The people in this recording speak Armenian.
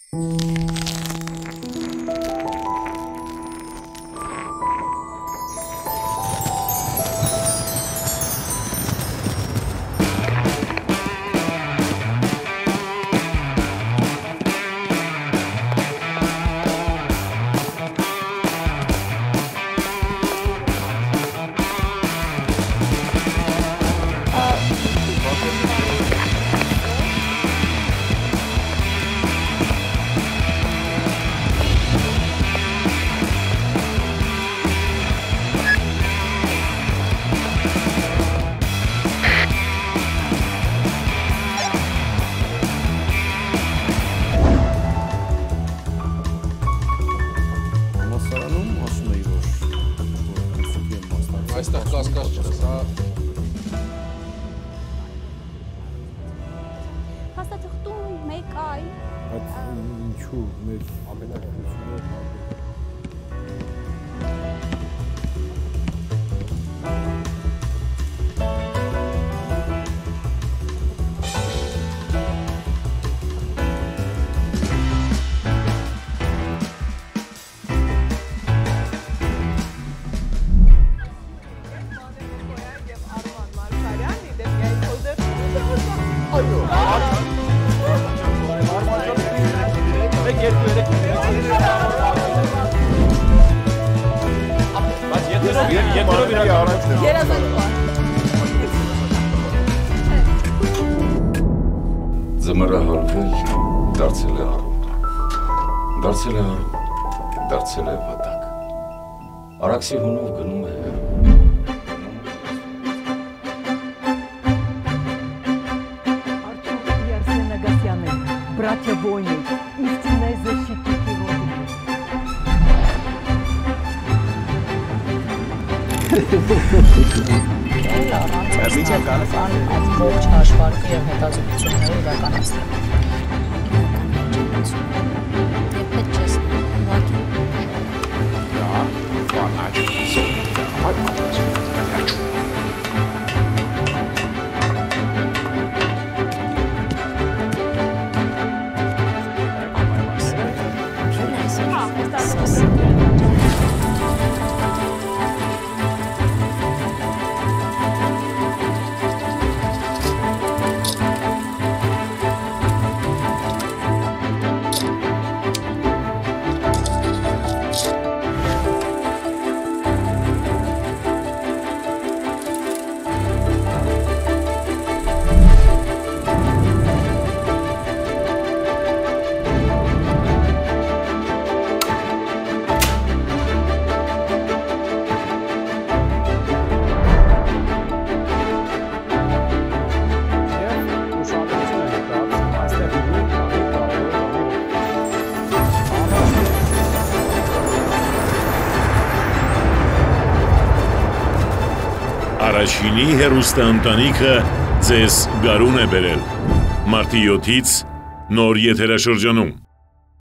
Այստեղ կասկած չկա, սա Հաստատղտում մեկ այ Այդ ինչու մեր ամենակրությունը Ձմեռը հարվել, դարձել է առուտ, դարձել է առուտ, դարձել է վտակ, Արաքսի հունով գնում է հեռու։ Братья воины, истинной защитники Родины. Ողջ հաշվարկը և հետազոտությունները իրականացնել։ Առաջինի հեռուստաընտանիքը ձեզ գարուն է բերել։ Մարտի 7-ից նոր եթերաշրջանում։